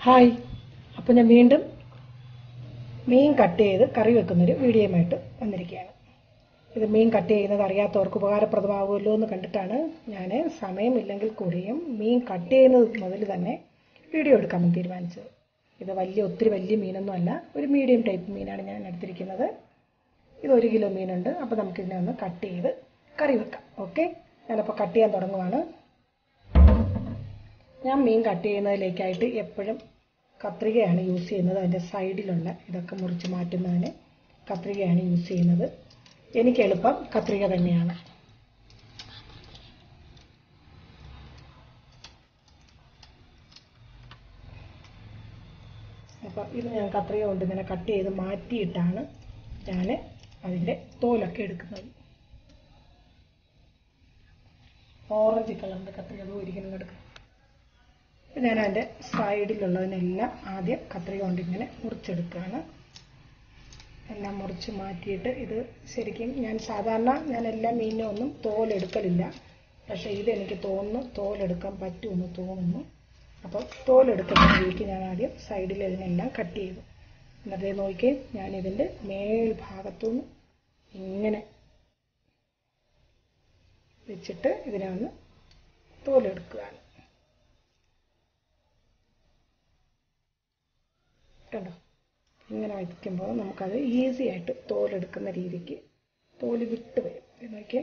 Hi, അപ്പോൾ ഞാൻ വീണ്ടും മീൻ കട്ട് ചെയ്ത് കറി വെക്കുന്നൊരു വീഡിയോയുമായിട്ട് വന്നിരിക്കുകയാണ്. ഇത് മീൻ കട്ട് ചെയ്യുന്നത് അറിയാത്തവർക്ക് ഉപകാരപ്രദമാകുമല്ലോ എന്ന് കണ്ടിട്ടാണ് ഞാൻ സമയമില്ലെങ്കിൽ കൂടിയും മീൻ കട്ട് ചെയ്യുന്നത് മുതൽ തന്നെ വീഡിയോ എടുക്കാമെന്ന് തീരുമാനിച്ചത്. ഇത് ഒത്തിരി വലിയ മീനൊന്നും അല്ല, ഒരു മീഡിയം ടൈപ്പ് മീനാണ് ഞാൻ എടുത്തിരിക്കുന്നത്. ഇത് 1 കിലോ മീനുണ്ട്. അപ്പോൾ നമുക്കിതിനെ ഒന്ന് കട്ട് ചെയ്ത് കറി വെക്കാം. ഓക്കെ, ഞാനപ്പോൾ കട്ട് ചെയ്യാൻ തുടങ്ങുവാണ്. ഞാൻ മീൻ കട്ട് ചെയ്യുന്നതിലേക്കായിട്ട് എപ്പോഴും കത്രികയാണ് യൂസ് ചെയ്യുന്നത്. അതിൻ്റെ സൈഡിലുള്ള ഇതൊക്കെ മുറിച്ച് മാറ്റുന്നതിന് കത്രികയാണ് യൂസ് ചെയ്യുന്നത്. എനിക്ക് എളുപ്പം കത്രിക തന്നെയാണ്. അപ്പോൾ ഇത് ഞാൻ കത്രിക കൊണ്ട് ഇങ്ങനെ കട്ട് ചെയ്ത് മാറ്റിയിട്ടാണ് ഞാൻ അതിൻ്റെ തോലൊക്കെ എടുക്കുന്നത്. ഓറഞ്ച് കളറിൻ്റെ കത്രിക അതും ഒരിക്കലും എടുക്കും. ഞാൻ അതിൻ്റെ സൈഡിലുള്ളതിനെല്ലാം ആദ്യം കത്രിക കൊണ്ട് ഇങ്ങനെ മുറിച്ചെടുക്കുകയാണ്. എല്ലാം മുറിച്ച് മാറ്റിയിട്ട് ഇത് ശരിക്കും ഞാൻ എല്ലാ മീനിനും ഒന്നും തോലെടുക്കലില്ല. പക്ഷേ ഇതെനിക്ക് തോന്നുന്നു തോലെടുക്കാൻ പറ്റുമെന്ന് തോന്നുന്നു. അപ്പോൾ തോലെടുക്കുന്നതിലേക്ക് ഞാൻ ആദ്യം സൈഡിൽ ഇതിനെല്ലാം കട്ട് ചെയ്തു. എന്നിട്ട് നോക്കി ഞാനിതിൻ്റെ മേൽഭാഗത്തുനിന്ന് ഇങ്ങനെ വെച്ചിട്ട് ഇതിനെ ഒന്ന് തോലെടുക്കുകയാണ്. കണ്ടോ, ഇങ്ങനെ വയ്ക്കുമ്പോൾ നമുക്കത് ഈസി ആയിട്ട് തോലെടുക്കുന്ന രീതിക്ക് തോല് വിട്ട് വരും. നോക്കിയേ,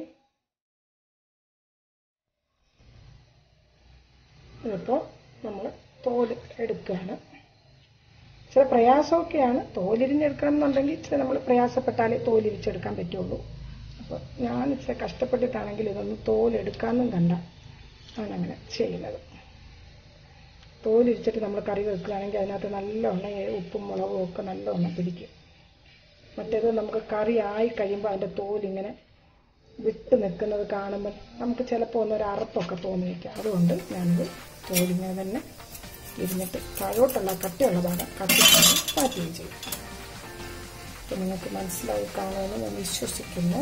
ഇതിപ്പോൾ നമ്മൾ തോല് എടുക്കുകയാണ്. ചില പ്രയാസമൊക്കെയാണ്, തോലിരിഞ്ഞെടുക്കണം എന്നുണ്ടെങ്കിൽ ഇച്ചിരി നമ്മൾ പ്രയാസപ്പെട്ടാലേ തോലിരിച്ചെടുക്കാൻ പറ്റുള്ളൂ. അപ്പോൾ ഞാൻ ഇച്ചിരി കഷ്ടപ്പെട്ടിട്ടാണെങ്കിൽ ഇതൊന്ന് തോലെടുക്കാമെന്നും കണ്ട ആണങ്ങനെ ചെയ്യുന്നത്. തോലിരിച്ചിട്ട് നമ്മൾ കറി വെക്കുകയാണെങ്കിൽ അതിനകത്ത് നല്ലോണം ഉപ്പും മുളകും ഒക്കെ നല്ലോണം പിടിക്കും. മറ്റേത് നമുക്ക് കറി ആയി കഴിയുമ്പോൾ അതിൻ്റെ തോലിങ്ങനെ വിട്ട് നിൽക്കുന്നത് കാണുമ്പോൾ നമുക്ക് ചിലപ്പോൾ ഒന്നൊരു അറുപ്പൊക്കെ തോന്നിയിരിക്കാം. അതുകൊണ്ട് ഞാനിത് തോലിങ്ങനെ തന്നെ ഇരുന്നിട്ട് താഴോട്ടുള്ള കട്ടിയുള്ള ഭാഗം കട്ടിച്ച് മാറ്റുകയും ചെയ്യും. അപ്പം നിങ്ങൾക്ക് മനസ്സിലായി കാണുമെന്ന് ഞാൻ വിശ്വസിക്കുന്നു.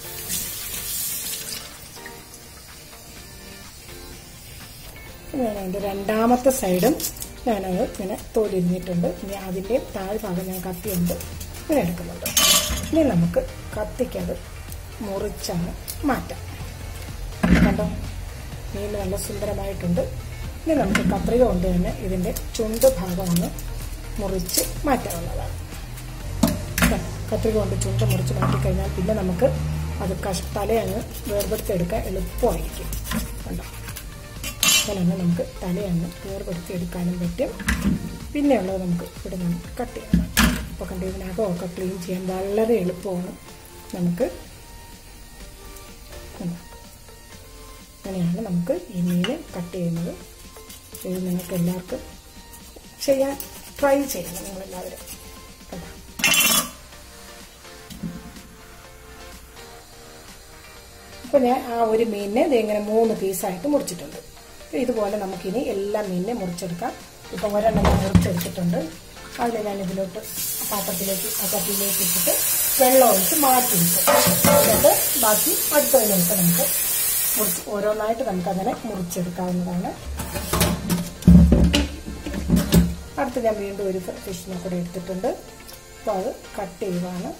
ഞാൻ അതിൻ്റെ രണ്ടാമത്തെ സൈഡും ഞാനത് ഇങ്ങനെ തോലിരിഞ്ഞിട്ടുണ്ട്. ഇനി അതിൻ്റെ താഴ്ഭാഗം ഞാൻ കത്തിയുണ്ട് ഇങ്ങനെ എടുക്കുന്നുണ്ട്. ഇനി നമുക്ക് കത്തിക്കത് മുറിച്ചങ്ങ് മാറ്റാം. കണ്ടോ, മീൻ നല്ല സുന്ദരമായിട്ടുണ്ട്. ഇനി നമുക്ക് കത്രിക കൊണ്ട് തന്നെ ഇതിൻ്റെ ചുണ്ട് ഭാഗം ഒന്ന് മുറിച്ച് മാറ്റാവുന്നതാണ്. കത്രിക കൊണ്ട് ചുണ്ട് മുറിച്ച് മാറ്റിക്കഴിഞ്ഞാൽ പിന്നെ നമുക്ക് അത് തലയങ്ങ് വേർപെടുത്തിയെടുക്കാൻ എളുപ്പമായിരിക്കും. കണ്ടോ, അങ്ങനെയാണ് നമുക്ക് തലയങ്ങ് വേർപെടുത്തിയെടുക്കാനും പറ്റും. പിന്നെയുള്ളത് നമുക്ക് ഇവിടെ നിന്ന് കട്ട് ചെയ്യണം. ഇപ്പോൾ കണ്ട് ഇതിനകമൊക്കെ ക്ലീൻ ചെയ്യാൻ വളരെ എളുപ്പമാണ് നമുക്ക്. അങ്ങനെയാണ് നമുക്ക് ഈ മീൻ കട്ട് ചെയ്യുന്നത്. ഇത് നിങ്ങൾക്ക് എല്ലാവർക്കും ചെയ്യാൻ ട്രൈ ചെയ്യണം നിങ്ങളെല്ലാവരും. കണ്ടോ, അപ്പോൾ ഞാൻ ആ ഒരു മീനിനെ ഇതെങ്ങനെ 3 പീസായിട്ട് മുറിച്ചിട്ടുണ്ട്. ഇതുപോലെ നമുക്കിനി എല്ലാ മീനിനെ മുറിച്ചെടുക്കാം. ഇപ്പം ഒരെണ്ണം ഞാൻ മുറിച്ചെടുത്തിട്ടുണ്ട്. അതിൽ ഞാൻ ഇതിലോട്ട് പാത്രത്തിലേക്ക് കത്തിയിലേക്ക് ഇട്ടിട്ട് വെള്ളം ഒഴിച്ച് മാറ്റി വെക്കും. എന്നിട്ട് ബാക്കി അടുത്തതിനൊക്കെ നമുക്ക് ഓരോന്നായിട്ട് നമുക്കങ്ങനെ മുറിച്ചെടുക്കാവുന്നതാണ്. അടുത്ത് ഞാൻ വീണ്ടും ഒരു ഫിഷിനെ കൂടെ എടുത്തിട്ടുണ്ട്. അപ്പോൾ അത് കട്ട് ചെയ്യുവാണ്.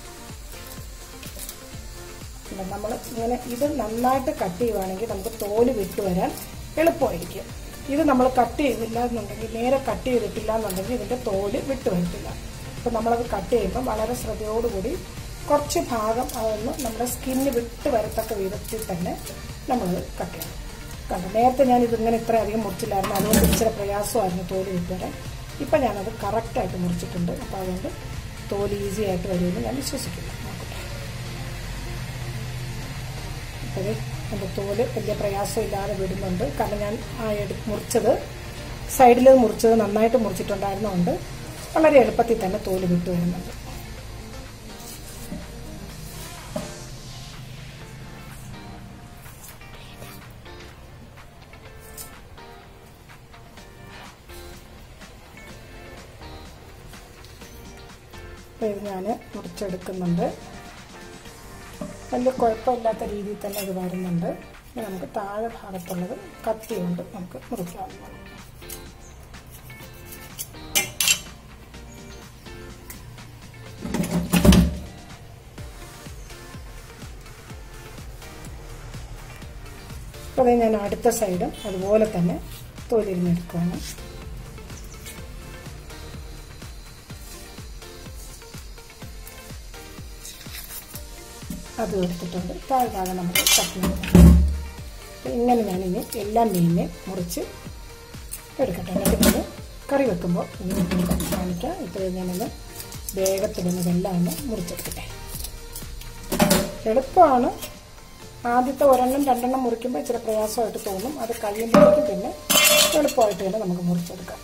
നമ്മൾ ഇങ്ങനെ ഇത് നന്നായിട്ട് കട്ട് ചെയ്യുവാണെങ്കിൽ നമുക്ക് തോല് വിട്ട് വരാൻ എളുപ്പമായിരിക്കും. ഇത് നമ്മൾ കട്ട് ചെയ്തില്ല എന്നുണ്ടെങ്കിൽ, നേരെ കട്ട് ചെയ്തിട്ടില്ല എന്നുണ്ടെങ്കിൽ ഇതിൻ്റെ തോല് വിട്ട് വരത്തില്ല. അപ്പോൾ നമ്മളത് കട്ട് ചെയ്യുമ്പോൾ വളരെ ശ്രദ്ധയോടുകൂടി കുറച്ച് ഭാഗം അതൊന്ന് നമ്മുടെ സ്കിന്ന് വിട്ട് വരത്തക്ക വിധത്തിൽ തന്നെ നമ്മളത് കട്ട് ചെയ്യണം. കണ്ടോ, നേരത്തെ ഞാൻ ഇതിങ്ങനെ ഇത്രയധികം മുറിച്ചില്ലായിരുന്നു. അതുകൊണ്ട് ഇച്ചിരി പ്രയാസമായിരുന്നു തോല് വിട്ട് വരാൻ. ഇപ്പം ഞാനത് കറക്റ്റായിട്ട് മുറിച്ചിട്ടുണ്ട്. അപ്പോൾ അതുകൊണ്ട് തോല് ഈസി ആയിട്ട് വരുമെന്ന് ഞാൻ വിശ്വസിക്കുന്നു. നോക്കട്ടെ, അപ്പോൾ എൻ്റെ തോല് വലിയ പ്രയാസമില്ലാതെ വിടുന്നുണ്ട്. കാരണം ഞാൻ മുറിച്ചത് സൈഡിൽ മുറിച്ചത് നന്നായിട്ട് മുറിച്ചിട്ടുണ്ടായിരുന്നതുകൊണ്ട് വളരെ എളുപ്പത്തിൽ തന്നെ തോല് വിട്ടു വരുന്നുണ്ട്. അപ്പോൾ ഇത് ഞാൻ മുറിച്ചെടുക്കുന്നുണ്ട്. വലിയ കുഴപ്പമില്ലാത്ത രീതിയിൽ തന്നെ ഇത് വരുന്നുണ്ട്. നമുക്ക് താഴെ ഭാഗത്തുള്ളത് കത്തി കൊണ്ട് നമുക്ക് മുറിക്കാവുന്നതാണ്. അപ്പോൾ ഞാൻ അടുത്ത സൈഡും അതുപോലെ തന്നെ തോലിരിഞ്ഞെടുക്കുകയാണ്. അതും എടുത്തിട്ടുണ്ട്. താഴെ നമുക്ക് കട്ട് ചെയ്യാം. ഇങ്ങനെ ഞാനിനി എല്ലാ മീനിനെ മുറിച്ച് എടുക്കട്ടെ. എന്നിട്ട് കറി വെക്കുമ്പോൾ ഇനി കാണിക്കാം. ഇപ്പോൾ ഞാനൊന്ന് വേഗത്തിലൊന്ന് വെള്ളം ഒന്ന് മുറിച്ചെടുക്കട്ടെ. എളുപ്പമാണ്. ആദ്യത്തെ ഒരെണ്ണം രണ്ടെണ്ണം മുറിക്കുമ്പോൾ ഇച്ചിരി പ്രയാസമായിട്ട് തോന്നും. അത് കഴിയുമ്പോഴേക്കും പിന്നെ എളുപ്പമായിട്ട് തന്നെ നമുക്ക് മുറിച്ചെടുക്കാം.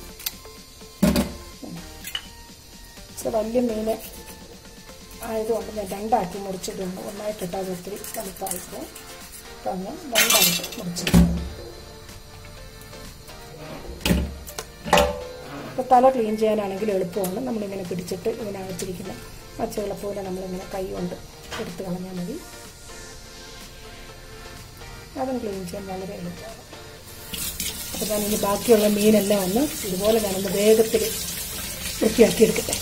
ഇച്ചിരി വലിയ മീന് ആയതുകൊണ്ട് ഞാൻ രണ്ടാക്കി മുറിച്ചിട്ടുണ്ട്. ഒന്നായിട്ടിട്ട് അത് ഒത്തിരി വലുപ്പമായിരിക്കും. അപ്പം ഞാൻ രണ്ടായിട്ട് മുറിച്ചിട്ടുണ്ട്. ഇപ്പോൾ തല ക്ലീൻ ചെയ്യാനാണെങ്കിൽ എളുപ്പമാണ്. നമ്മളിങ്ങനെ പിടിച്ചിട്ട് ഇങ്ങനെ അകത്തിരിക്കുന്ന പച്ചവെള്ളം പോലെ നമ്മളിങ്ങനെ കൈ കൊണ്ട് എടുത്ത് കളഞ്ഞാൽ മതി. അതും ക്ലീൻ ചെയ്യാൻ വളരെ എളുപ്പമാണ്. അപ്പോൾ ഞാൻ ഇനി ബാക്കിയുള്ള മീനെല്ലാം ഒന്ന് ഇതുപോലെ ഞാനൊന്ന് വേഗത്തിൽ വൃത്തിയാക്കി എടുക്കട്ടെ.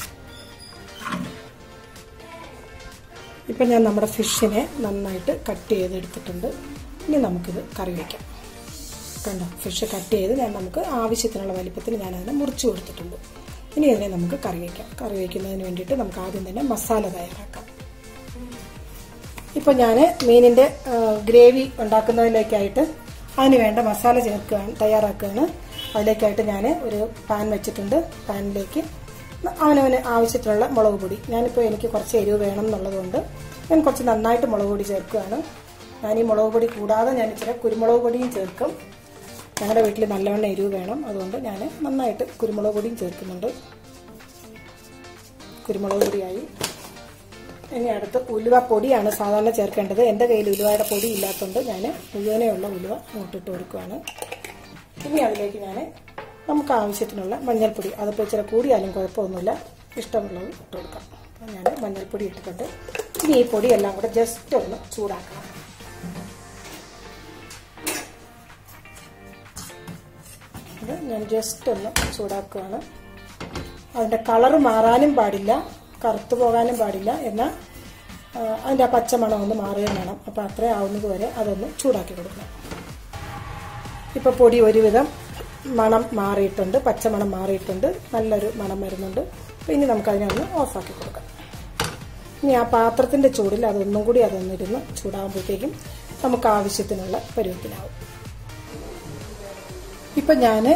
ഇപ്പം ഞാൻ നമ്മുടെ ഫിഷിനെ നന്നായിട്ട് കട്ട് ചെയ്തെടുത്തിട്ടുണ്ട്. ഇനി നമുക്കിത് കറി വയ്ക്കാം. കണ്ടോ, ഫിഷ് കട്ട് ചെയ്ത് നമുക്ക് ആവശ്യത്തിനുള്ള വലിപ്പത്തിൽ ഞാനതിനെ മുറിച്ച് കൊടുത്തിട്ടുണ്ട്. ഇനി ഇതിനെ നമുക്ക് കറി വയ്ക്കാം. കറി വയ്ക്കുന്നതിന് വേണ്ടിയിട്ട് നമുക്ക് ആദ്യം തന്നെ മസാല തയ്യാറാക്കാം. ഇപ്പോൾ ഞാൻ മീനിൻ്റെ ഗ്രേവി ഉണ്ടാക്കുന്നതിലേക്കായിട്ട് അതിന് വേണ്ട മസാല തയ്യാറാക്കുകയാണ്. അതിലേക്കായിട്ട് ഞാൻ ഒരു പാൻ വെച്ചിട്ടുണ്ട്. പാനിലേക്ക് അവനവന് ആവശ്യത്തിനുള്ള മുളക് പൊടി, ഞാനിപ്പോൾ എനിക്ക് കുറച്ച് എരിവ് വേണം എന്നുള്ളതുകൊണ്ട് ഞാൻ കുറച്ച് നന്നായിട്ട് മുളക് പൊടി ചേർക്കുകയാണ്. ഞാൻ ഈ മുളക് പൊടി കൂടാതെ ഞാൻ ഇച്ചിരി കുരുമുളക് പൊടിയും ചേർക്കും. ഞങ്ങളുടെ വീട്ടിൽ നല്ലവണ്ണം എരിവ് വേണം, അതുകൊണ്ട് ഞാൻ നന്നായിട്ട് കുരുമുളക് പൊടിയും ചേർക്കുന്നുണ്ട്. കുരുമുളക് പൊടിയായി. ഇനി അടുത്ത് ഉലുവ പൊടിയാണ് സാധാരണ ചേർക്കേണ്ടത്. എൻ്റെ കയ്യിൽ ഉലുവയുടെ പൊടി ഇല്ലാത്തതുകൊണ്ട് ഞാൻ മുഴുവനെയുള്ള ഉലുവ അങ്ങോട്ടിട്ട് കൊടുക്കുകയാണ്. ഇനി അതിലേക്ക് ഞാൻ നമുക്ക് ആവശ്യത്തിനുള്ള മഞ്ഞൾപ്പൊടി, അതിപ്പോൾ ഇച്ചിരി കൂടിയാലും കുഴപ്പമൊന്നുമില്ല, ഇഷ്ടമുള്ളത് ഇട്ട് കൊടുക്കാം. അപ്പോൾ ഞാൻ മഞ്ഞൾപ്പൊടി ഇട്ടിട്ടുണ്ട്. ഇനി ഈ പൊടിയെല്ലാം കൂടെ ജസ്റ്റ് ഒന്ന് ചൂടാക്കണം. അത് ഞാൻ ജസ്റ്റ് ഒന്ന് ചൂടാക്കുകയാണ്. അതിൻ്റെ കളറ് മാറാനും പാടില്ല, കറുത്തു പോകാനും പാടില്ല, എന്നാൽ അതിൻ്റെ ആ പച്ചമണം ഒന്ന് മാറുകയും വേണം. അപ്പോൾ അത്രയും ആവുന്നത് വരെ അതൊന്ന് ചൂടാക്കി കൊടുക്കണം. ഇപ്പോൾ പൊടി ഒരുവിധം മണം മാറിയിട്ടുണ്ട്, പച്ചമണം മാറിയിട്ടുണ്ട്, നല്ലൊരു മണം വരുന്നുണ്ട്. അപ്പോൾ ഇനി നമുക്കതിനെ ഒന്ന് ഓഫാക്കി കൊടുക്കാം. ഇനി ആ പാത്രത്തിൻ്റെ ചൂടിൽ അതൊന്നും കൂടി അതൊന്നിരുന്ന് ചൂടാകുമ്പോഴത്തേക്കും നമുക്ക് ആവശ്യത്തിനുള്ള പരുവത്തിനാവും. ഇപ്പം ഞാൻ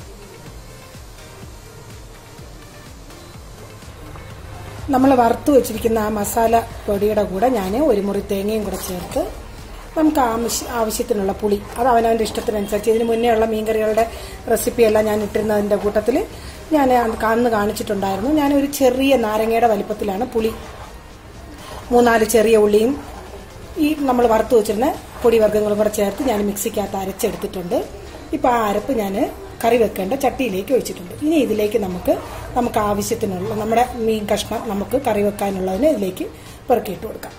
നമ്മൾ വറുത്ത് വെച്ചിരിക്കുന്ന ആ മസാല പൊടിയുടെ കൂടെ ഞാൻ ഒരു മുറി തേങ്ങയും കൂടെ ചേർത്ത് നമുക്ക് ആവശ്യത്തിനുള്ള പുളി, അത് അവനവൻ്റെ ഇഷ്ടത്തിനനുസരിച്ച്, ഇതിന് മുന്നേ ഉള്ള മീൻകറികളുടെ റെസിപ്പിയെല്ലാം ഞാൻ ഇട്ടിരുന്നതിൻ്റെ കൂട്ടത്തിൽ ഞാൻ അന്ന് കാണിച്ചിട്ടുണ്ടായിരുന്നു. ഞാനൊരു ചെറിയ നാരങ്ങയുടെ വലിപ്പത്തിലാണ് പുളി, 3-4 ചെറിയ ഉള്ളിയും ഈ നമ്മൾ വറുത്ത് വെച്ചിരുന്ന പൊടിവർഗ്ഗങ്ങളും കൂടെ ചേർത്ത് ഞാൻ മിക്സിക്കകത്ത് അരച്ചെടുത്തിട്ടുണ്ട്. ഇപ്പോൾ ആ അരപ്പ് ഞാൻ കറി വെക്കേണ്ട ചട്ടിയിലേക്ക് ഒഴിച്ചിട്ടുണ്ട്. ഇനി ഇതിലേക്ക് നമുക്ക് ആവശ്യത്തിനുള്ള നമ്മുടെ മീൻ കഷ്ണം നമുക്ക് കറി വെക്കാനുള്ളതിന് ഇതിലേക്ക് പെറുക്കിയിട്ട് കൊടുക്കാം.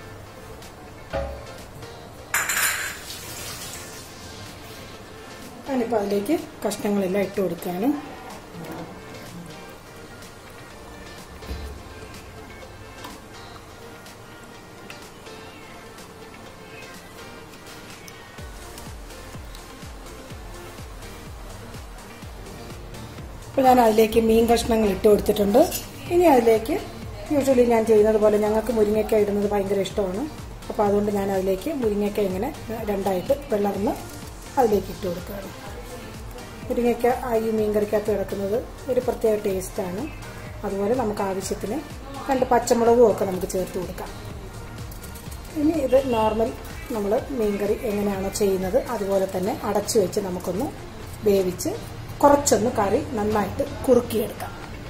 ഞാനിപ്പോൾ അതിലേക്ക് കഷ്ണങ്ങളെല്ലാം ഇട്ട് കൊടുക്കുകയാണ്. അപ്പോൾ ഞാൻ അതിലേക്ക് മീൻ കഷ്ണങ്ങൾ ഇട്ട് കൊടുത്തിട്ടുണ്ട്. ഇനി അതിലേക്ക് യൂഷ്വലി ഞാൻ ചെയ്യുന്നത് പോലെ ഞങ്ങൾക്ക് മുരിങ്ങയ്ക്ക ഇടുന്നത് ഭയങ്കര ഇഷ്ടമാണ്. അപ്പോൾ അതുകൊണ്ട് ഞാൻ അതിലേക്ക് മുരിങ്ങയ്ക്ക ഇങ്ങനെ രണ്ടായിട്ട് പിളർന്ന് അതിലേക്ക് ഇട്ട് കൊടുക്കുകയാണ്. മുരിങ്ങയ്ക്ക ഈ മീൻകറിക്കകത്ത് കിടക്കുന്നത് ഒരു പ്രത്യേക ടേസ്റ്റാണ്. അതുപോലെ നമുക്ക് ആവശ്യത്തിന് 2 പച്ചമുളകും ഒക്കെ നമുക്ക് ചേർത്ത് കൊടുക്കാം. ഇനി ഇത് നോർമൽ നമ്മൾ മീൻകറി എങ്ങനെയാണോ ചെയ്യുന്നത് അതുപോലെ തന്നെ അടച്ചു വെച്ച് നമുക്കൊന്ന് വേവിച്ച് കുറച്ചൊന്ന് കറി നന്നായിട്ട് കുറുക്കിയെടുക്കാം.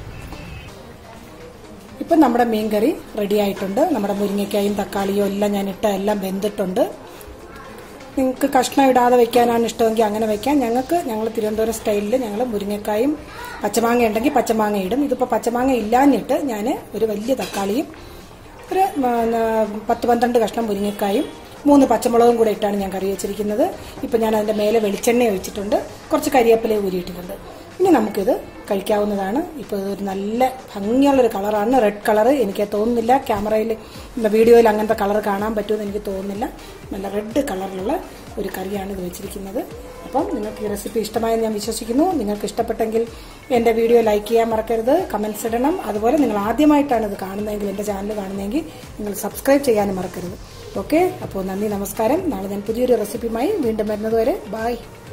ഇപ്പം നമ്മുടെ മീൻകറി റെഡി ആയിട്ടുണ്ട്. നമ്മുടെ മുരിങ്ങയ്ക്കായും തക്കാളിയും എല്ലാം ഞാൻ എല്ലാം വെന്തിട്ടുണ്ട്. നിങ്ങൾക്ക് കഷ്ണം ഇടാതെ വെക്കാനാണ് ഇഷ്ടമെങ്കിൽ അങ്ങനെ വെക്കാം. ഞങ്ങൾ തിരുവനന്തപുരം സ്റ്റൈലിൽ ഞങ്ങൾ മുരിങ്ങക്കായും പച്ചമാങ്ങ ഉണ്ടെങ്കിൽ പച്ചമാങ്ങ ഇടും. ഇതിപ്പോൾ പച്ചമാങ്ങ ഇല്ലാഞ്ഞിട്ട് ഞാൻ ഒരു വലിയ തക്കാളിയും ഒരു 10-12 കഷ്ണം മുരിങ്ങക്കായും 3 പച്ചമുളകും കൂടെ ഇട്ടാണ് ഞാൻ കറി വെച്ചിരിക്കുന്നത്. ഇപ്പം ഞാൻ അതിൻ്റെ മേലെ വെളിച്ചെണ്ണ ഒഴിച്ചിട്ടുണ്ട്, കുറച്ച് കരിവേപ്പില ഊരിയിട്ടിട്ടുണ്ട്. ഇനി നമുക്കിത് കഴിക്കാവുന്നതാണ്. ഇപ്പോൾ ഇതൊരു നല്ല ഭംഗിയുള്ളൊരു കളറാണ്, റെഡ് കളർ. എനിക്ക് തോന്നുന്നില്ല ക്യാമറയിൽ വീഡിയോയിൽ അങ്ങനത്തെ കളർ കാണാൻ പറ്റുമെന്ന് എനിക്ക് തോന്നുന്നില്ല. നല്ല റെഡ് കളറിലുള്ള ഒരു കറിയാണ് ഇത് വെച്ചിരിക്കുന്നത്. അപ്പം നിങ്ങൾക്ക് ഈ റെസിപ്പി ഇഷ്ടമായെന്ന് ഞാൻ വിശ്വസിക്കുന്നു. നിങ്ങൾക്ക് ഇഷ്ടപ്പെട്ടെങ്കിൽ എൻ്റെ വീഡിയോ ലൈക്ക് ചെയ്യാൻ മറക്കരുത്, കമൻറ്റ്സ് ഇടണം. അതുപോലെ നിങ്ങൾ ആദ്യമായിട്ടാണ് ഇത് കാണുന്നതെങ്കിൽ, എൻ്റെ ചാനൽ കാണുന്നതെങ്കിൽ നിങ്ങൾ സബ്സ്ക്രൈബ് ചെയ്യാനും മറക്കരുത്. ഓക്കെ, അപ്പോൾ നന്ദി, നമസ്കാരം. നാളെ ഞാൻ പുതിയൊരു റെസിപ്പിയുമായി വീണ്ടും വരുന്നതുവരെ ബൈ.